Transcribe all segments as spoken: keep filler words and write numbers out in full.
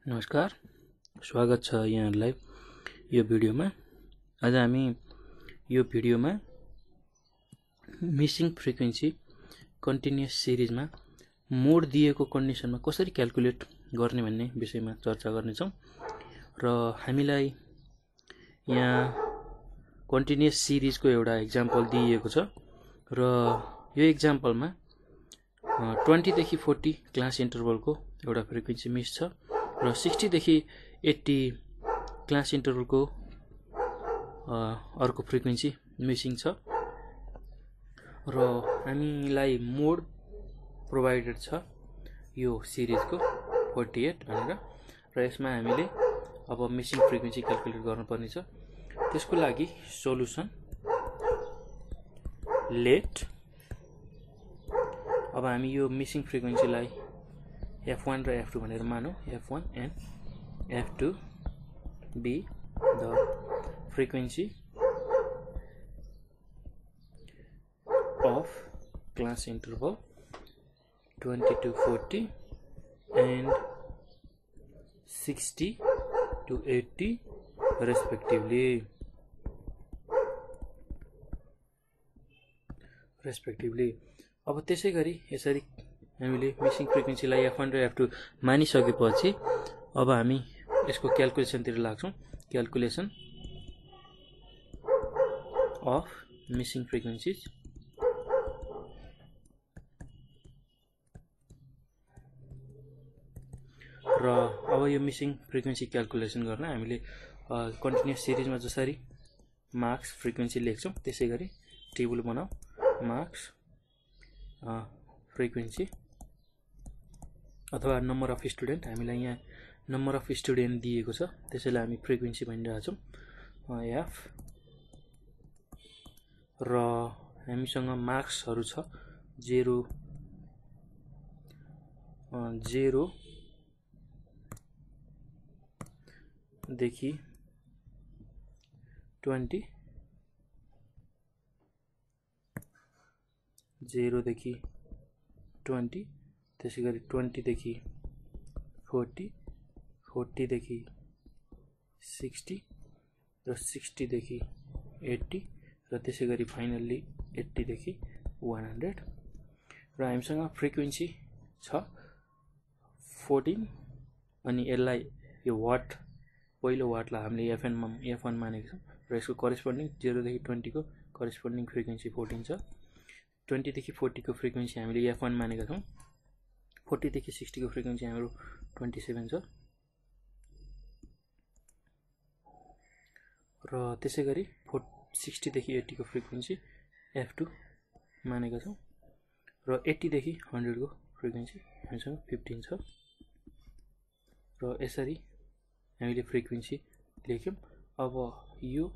नमस्कार, स्वागत छ यहाँहरूलाई यो भिडियोमा। आज हामी यो भिडियोमा मिसिङ फ्रिक्वेन्सी कन्टिन्युअस सिरिजमा मोड दिएको कन्डिसनमा कसरी क्याल्कुलेट गर्ने भन्ने विषयमा चर्चा गर्नेछौँ। र हामीलाई यहाँ कन्टिन्युअस सिरिजको एउटा एक्जाम्पल दिइएको छ र यो एक्जाम्पलमा ट्वेन्टी देखि फोर्टी क्लास इन्टरभलको एउटा फ्रिक्वेन्सी मिस छ र सिक्सटी देखि एट्टी क्लास इन्टरभलको अर्को फ्रिक्वेन्सी मिसिङ छ र हामीलाई मोड प्रोभाइडेड छ यो सिरिजको फोर्टी एट भनेर र यसमा हामीले अब मिसिङ फ्रिक्वेन्सी क्याल्कुलेट गर्नुपर्ने छ। त्यसको लागि सोलुसन लेट अब हामी यो मिसिङ फ्रिक्वेन्सीलाई एफ वन र एफ टू भनेर मानौँ। F one and F two be the frequency of class interval twenty to forty and sixty to eighty respectively respectively अब त्यसै गरी यसरी हामीले मिसिङ फ्रिक्वेन्सीलाई एफ वन र एफ टू मानिसकेपछि अब हामी यसको क्याल्कुलेसनतिर लाग्छौँ। क्याल्कुलेसन अफ मिसिङ फ्रिक्वेन्सीज र अब यो मिसिङ फ्रिक्वेन्सी क्याल्कुलेसन गर्न हामीले कन्टिन्युअस सिरिजमा जसरी मार्क्स फ्रिक्वेन्सी लेख्छौँ त्यसै गरी टेबल बनाऊ। मार्क्स फ्रिक्वेन्सी अथवा नम्बर अफ स्टुडेन्ट, हामीलाई यहाँ नम्बर अफ स्टुडेन्ट दिएको छ त्यसैले हामी फ्रिक्वेन्सी भनिरहेछौँ एफ र हामीसँग मार्क्सहरू छ जेरो जेरो देखि ट्वेन्टी जेरो देखि ट्वेन्टी त्यसै गरी ट्वेन्टी देखि फोर्टी फोर्टी देखि सिक्सटी र सिक्सटी देखि एट्टी र त्यसै गरी फाइनल्ली एट्टी देखि वान हन्ड्रेड र हामीसँग फ्रिक्वेन्सी छ फोर्टिन अनि यसलाई यो वाट पहिलो वाटलाई हामीले एफएनमा एफ वन मानेको छौँ र यसको करेस्पोन्डिङ जेरोदेखि ट्वेन्टीको करेस्पोन्डिङ फ्रिक्वेन्सी फोर्टिन छ। ट्वेन्टीदेखि फोर्टीको फ्रिक्वेन्सी हामीले एफ वन मानेका छौँ। फोर्टीदेखि सिक्सटीको फ्रिक्वेन्सी हाम्रो ट्वेन्टी सेभेन छ र त्यसै गरी फोर सिक्सटीदेखि एट्टीको फ्रिक्वेन्सी एफ टू मानेका छौँ र एट्टीदेखि हन्ड्रेडको फ्रिक्वेन्सी हामीसँग फिफ्टिन छ र यसरी हामीले फ्रिक्वेन्सी लेख्यौँ। अब यो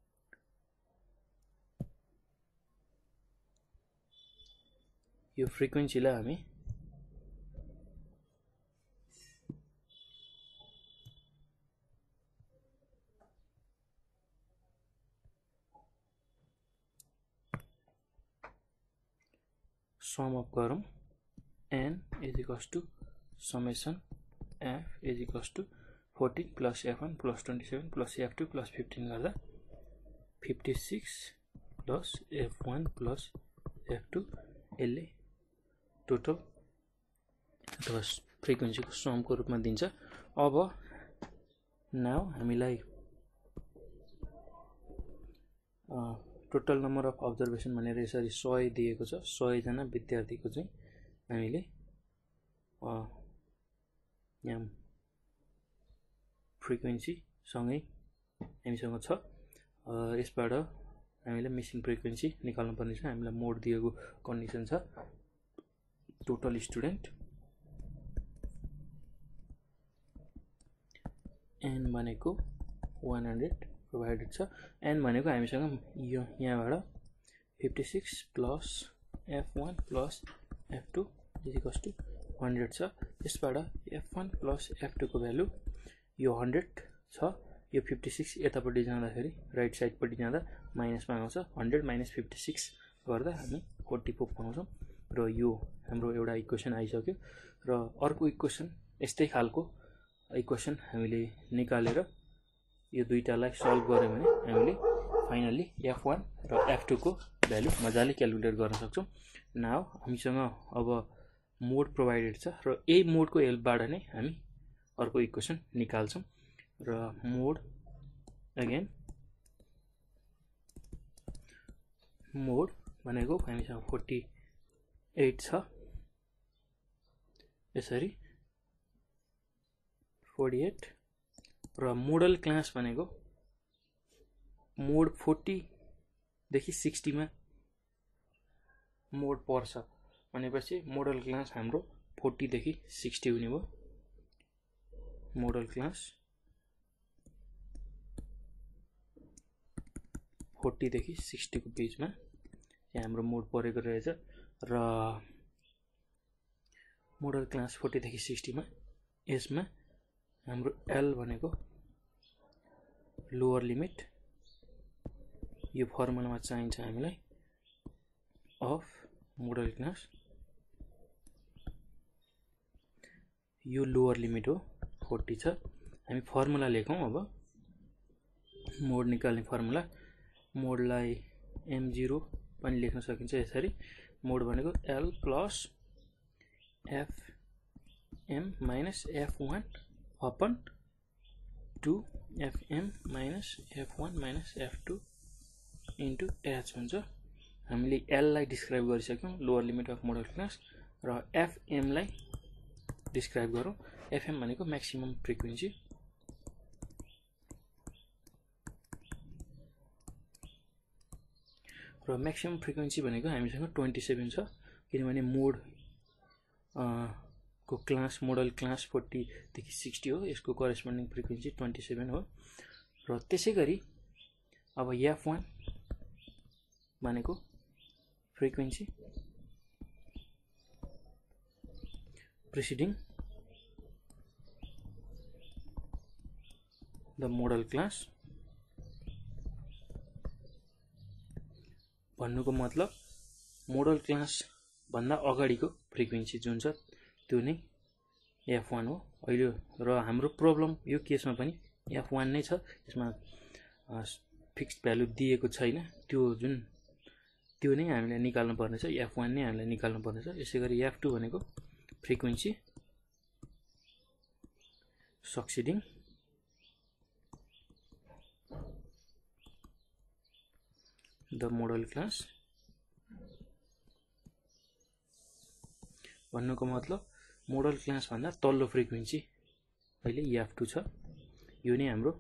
यो फ्रिक्वेन्सीलाई हामी सम अप गरौँ। N is equals to summation F is equals to fourteen plus F one plus twenty seven plus F two plus fifteen गर्दा fifty six plus F one plus F two यसले total अथवा फ्रिक्वेन्सीको समको रूपमा दिन्छ। अब now हामीलाई total number of observation भनेर यसरी सय दिएको छ। सयजना विद्यार्थीको चाहिँ हामीले यहाँ फ्रिक्वेन्सी सँगै हामीसँग छ। यसबाट हामीले मिसिङ फ्रिक्वेन्सी निकाल्नु पर्ने छ। हामीलाई मोड दिएको कन्डिसन छ टोटल स्टुडेन्ट एन भनेको वान हन्ड्रेड प्रोभाइडेड छ। एन भनेको हामीसँग यो यहाँबाट fifty six plus F one plus F two is equals to hundred छ। यसबाट एफ वान प्लस एफ टूको भ्यालु यो हन्ड्रेड छ। यो फिफ्टी सिक्स यतापट्टि जाँदाखेरि राइट साइडपट्टि जाँदा माइनसमा आउँछ। हन्ड्रेड माइनस फिफ्टी सिक्स गर्दा हामी फोर्टी फोर पाउँछौँ र यो हाम्रो एउटा इक्वेसन आइसक्यो। र अर्को इक्वेसन यस्तै खालको इक्वेसन हामीले निकालेर यो दुईटालाई सल्भ गर्यौं भने हामीले फाइनली एफ वन र एफ टू को भ्यालु मजाले क्याल्कुलेट गर्न सक्छौं। नाउ हामीसँग अब मोड प्रोभाइडेड छ र यही मोडको हेल्पबाट नै हामी अर्को इक्वेसन निकाल्छौं र मोड अगेन मोड भनेको हामीसँग फोर्टी एट छ यसरी फोर्टी एट र मोडल क्लास भनेको मोड फोर्टी देखि सिक्सटी मा मोड पर्छ भनेपछि मोडल क्लास हाम्रो फोर्टी देखि सिक्सटी हुने भयो। मोडल क्लास फोर्टी देखि सिक्सटी को बीचमा यहाँ हाम्रो मोड परेको रहेछ र मोडल क्लास फोर्टी देखि सिक्सटी मा यसमा हाम्रो L भनेको लोअर लिमिट यो फर्मुलामा चाहिन्छ हामीलाई अफ मोडल क्लास यो लोअर लिमिट हो फोर्टी छ। हामी फर्मुला लेखौं अब मोड निकाल्ने फर्मुला मोडलाई एम जीरो पनि लेख्न सकिन्छ यसरी मोड भनेको L plus F M minus F one upon two F M minus F one minus F two into H हुन्छ। हामीले L लाई डिस्क्राइब गरिसक्यौं lower limit of modal class र एफ एम लाई डिस्क्राइब गरौं। एफ एम भनेको maximum frequency र maximum frequency भनेको हामीसँग ट्वेन्टी सेभेन छ किनभने मोड को क्लास मोडल क्लास फोर्टी देखि सिक्सटी हो यसको करेस्पोन्डिङ फ्रिक्वेन्सी ट्वेन्टी सेभेन हो र त्यसैगरी अब एफ वन भनेको frequency preceding the modal class भन्नुको मतलब मोडल क्लास भन्दा अगाडिको फ्रिक्वेन्सी जुन छ त्यो नै एफ वन हो। अहिले र हाम्रो प्रब्लम यो केसमा पनि एफ वन नै छ यसमा फिक्स्ड भ्यालु दिएको छैन त्यो जुन त्यो नै हामीले निकाल्नु पर्ने छ एफ वन नै हामीले निकाल्नु पर्ने छ। यसैगरी एफ टू भनेको frequency succeeding the modal class भन्नुको मतलब मोडल क्लास भन्दा तल्लो फ्रिक्वेन्सी अहिले एफ टू छ यो नै हाम्रो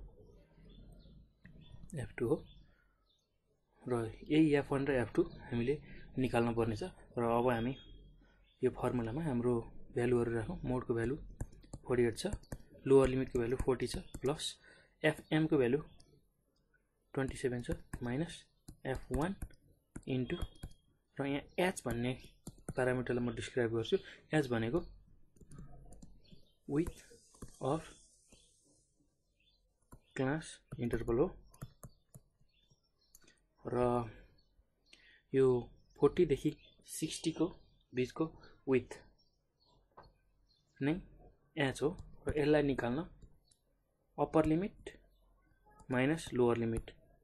एफ टू हो र यही एफ वन र एफ टू हामीले निकाल्नु पर्ने छ र अब हामी यो फर्मुलामा हाम्रो भ्यालुहरु राखौं। मोडको भ्यालु फोर्टी एट छ लोअर लिमिटको भ्यालु फोर्टी छ प्लस एफ एम को भ्यालु ट्वेन्टी सेभेन छ माइनस एफ वन इन्टु र यहाँ एच भन्ने प्यारामिटरलाई म डिस्क्राइब गर्छु। एच भनेको विथ अफ क्लास इन्टरभल हो र यो फोर्टी देखि सिक्सटी को बीचको विथ नै एच हो र यसलाई निकाल्न upper limit minus lower limit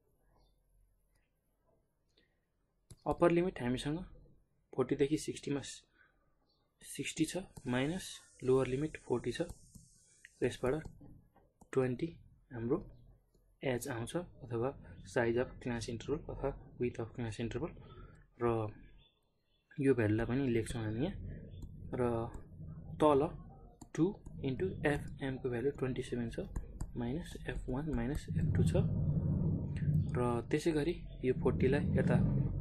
upper limit हामीसँग फोर्टी देखि सिक्सटी मा सिक्सटी छ माइनस लोअर लिमिट फोर्टी छ यसबाट ट्वेन्टी हाम्रो एच आउँछ अथवा साइज अफ क्लास इन्टरभल अथवा विथ अफ क्लास इन्टरभल र यो भ्यालुलाई पनि लेख्छौं हामी यहाँ र तल टू इन्टु एफ एम को भ्यालु ट्वेन्टी सेभेन छ minus F one minus F two छ र त्यसैगरी यो फोर्टी लाई यता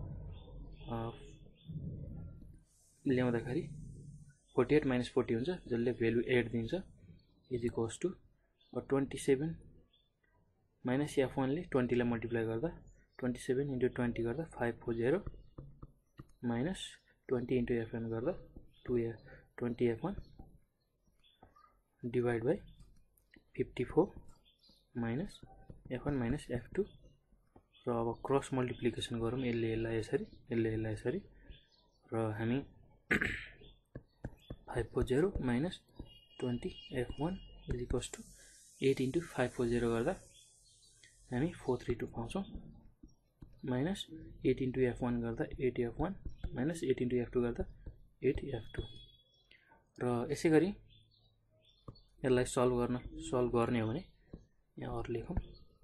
ल्याउँदाखेरि फोर्टी एट माइनस फोर्टी हुन्छ जसले भ्यालु एट दिन्छ is equals to twenty seven minus F one ले ट्वेन्टी लाई मल्टिप्लाई गर्दा ट्वेन्टी सेभेन इन्टु ट्वेन्टी गर्दा five forty minus twenty into F N गर्दा two twenty F one divide by fifty four minus F one minus F two र अब cross multiplication गरौँ यसले यसलाई यसरी यसले यसलाई यसरी र हामी five forty minus twenty F one is equals to eight into five four zero गर्दा हामी फोर थ्री टू पाउँछौँ minus eight into F one गर्दा eight F one minus eight into F two गर्दा एट एफ टू र यसै गरी यसलाई solve गर्न सल्भ गर्ने हो भने यहाँ अरू लेखौँ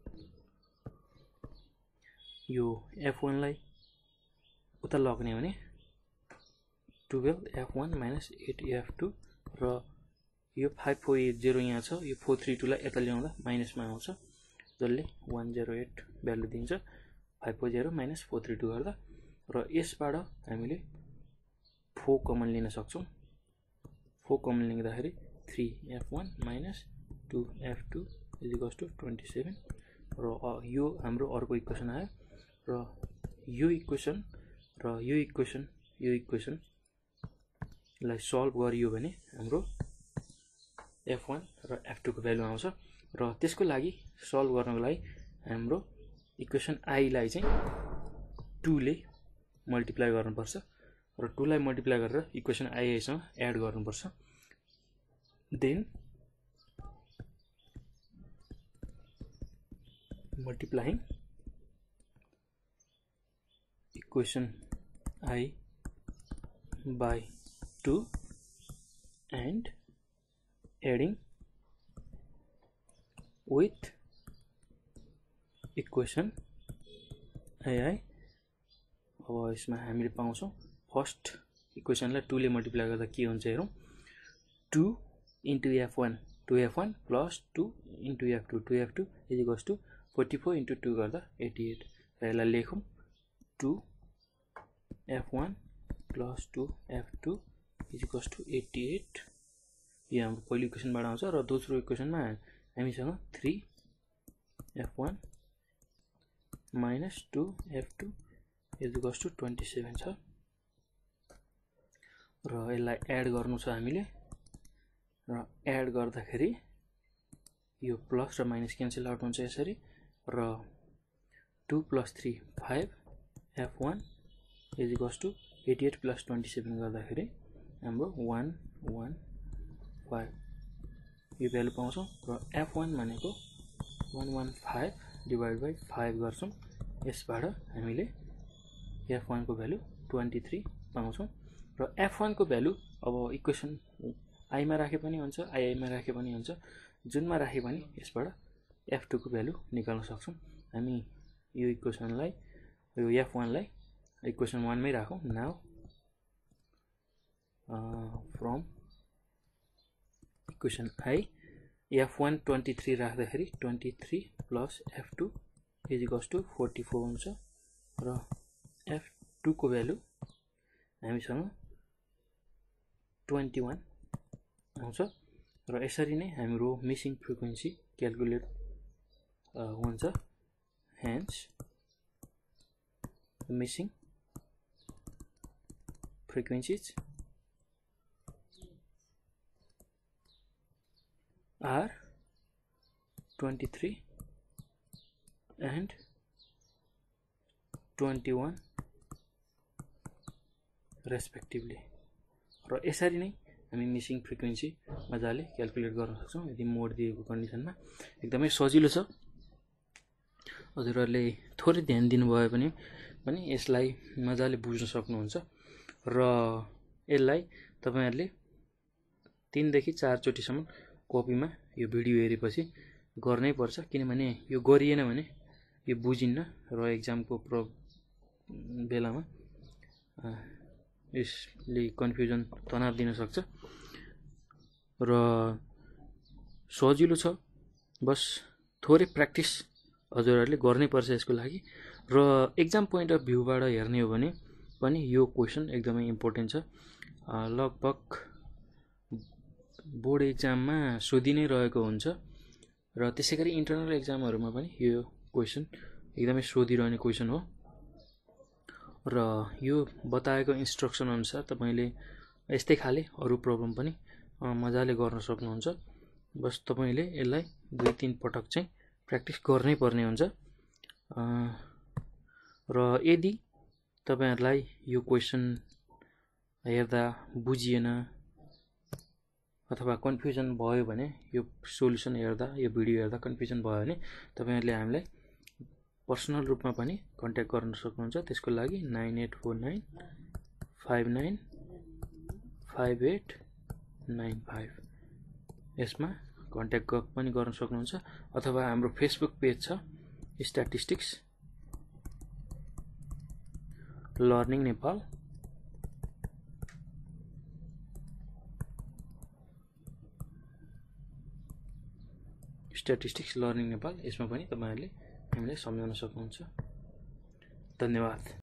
यो एफ वान लाई उता लग्ने हो भने twelve F one minus eight F two र यो फाइभ फोर एट जिरो यहाँ छ यो फोर थ्री टू लाई यता ल्याउँदा माइनसमा आउँछ जसले वन जिरो एट भ्यालु दिन्छ five four zero minus four three two गर्दा र यसबाट हामीले फोर कमन लिन सक्छौँ फोर कमन लिँदाखेरि three F one minus two F two is equals to twenty seven र यो हाम्रो अर्को इक्वेसन आयो र यो इक्वेसन र यो इक्वेसन यो इक्वेसन लाई सल्भ गरियो भने हाम्रो एफ वान र एफ टू को भ्यालु आउँछ र त्यसको लागि सल्भ गर्नको लागि हाम्रो इक्वेसन आई लाई चाहिँ टू ले मल्टिप्लाई गर्नुपर्छ र टू लाई मल्टिप्लाई गरेर इक्वेसन आई सँग एड गर्नुपर्छ then multiplying equation I by two and adding with equation ai अब यसमा हामीले पाउँछौं फर्स्ट इक्वेसनलाई टू ले मल्टिप्लाई गर्दा के हुन्छ हेरौं two into F one two F one plus two into F two two F two is equals to forty four into two गर्दा एटी एट र यसलाई लेखौं two F one plus two F two is equals to eighty eight यो हाम्रो पहिलो इक्वेसनबाट आउँछ र दोस्रो इक्वेसनमा हामीसँग three F one minus two F two is equals to twenty seven छ र यसलाई एड गर्नु छ हामीले र एड गर्दाखेरि यो प्लस र माइनस क्यान्सल आउट हुन्छ यसरी र two plus three five F one is equals to eighty eight plus twenty seven गर्दाखेरि हाम्रो वान वान फाइभ यो भ्यालु पाउँछौं र एफ वान भनेको one one five divide by five गर्छौं यसबाट हामीले एफ वान को भ्यालु ट्वेन्टी थ्री पाउँछौं र एफ वान को भ्यालु अब इक्वेसन आई मा राखे पनि हुन्छ आई आई मा राखे पनि हुन्छ जुनमा राखे पनि यसबाट एफ टू को भ्यालु निकाल्न सक्छौं हामी यो इक्वेसनलाई यो एफ वान लाई इक्वेसन वन मै राखौं now from equation I F one twenty three राख्दाखेरि twenty three plus F two is equals to forty four हुन्छ र एफ टू को भ्यालु हामीसँग ट्वेन्टी वन आउँछ र यसरी नै हाम्रो मिसिङ फ्रिक्वेन्सी क्याल्कुलेट हुन्छ hence missing frequencies are twenty-three and twenty-one respectively र यसरी नै हामी मिसिङ फ्रिक्वेन्सी मजाले क्याल्कुलेट गर्न सक्छौं यदि मोड दिएको कन्डिसनमा एकदमै सजिलो छ हजुरहरुले थोरै ध्यान दिनुभयो भने पनि यसलाई मजाले बुझ्न सक्नुहुन्छ र यसलाई तपाईहरुले तीन देखि चार चोटी सम्म कपीमा यो भिडियो हेरेपछि गर्नै पर्छ किनभने यो गरिएन भने यो बुझिन्न र एक्जामको प्र बेलामा यसले कन्फ्युजन तनाव दिन सक्छ र सजिलो छ बस थोरै प्र्याक्टिस हजुरहरुले गर्नै पर्छ यसको लागि र एक्जाम पोइन्ट अफ भ्यूबाट हेर्ने हो भने पनि यो क्वेशन एकदमै इम्पोर्टेन्ट छ लगभग बोर्ड एक्जाममा सोधि नै रहेको हुन्छ र त्यसैगरी इन्टरनल एक्जामहरुमा पनि यो क्वेशन एकदमै सोधिरहने क्वेशन हो र यो बताएको इन्स्ट्रक्सन अनुसार तपाईले यस्तै खाले अरु प्रब्लम पनि मजाले गर्न सक्नुहुन्छ बस तपाईले यसलाई दुई तीन पटक चाहिँ प्र्याक्टिस गर्नै पर्ने हुन्छ र यदि तपाईहरुलाई यो क्वेशन हेर्दा बुझिएन अथवा कन्फ्युजन भयो भने यो सोलुसन हेर्दा यो भिडियो हेर्दा कन्फ्युजन भयो भने तपाईहरुले हामीलाई पर्सनल रूपमा पनि कन्ट्याक्ट गर्न सक्नुहुन्छ। त्यसको लागि nine eight four nine five nine five eight nine five यसमा कन्ट्याक्ट पनि गर्न सक्नुहुन्छ। अथवा हाम्रो फेसबुक पेज छ statistics learning Nepal, statistics learning Nepal, यसमा पनि तपाईहरुले हामीलाई सम्झाउन सक्नुहुन्छ। धन्यवाद।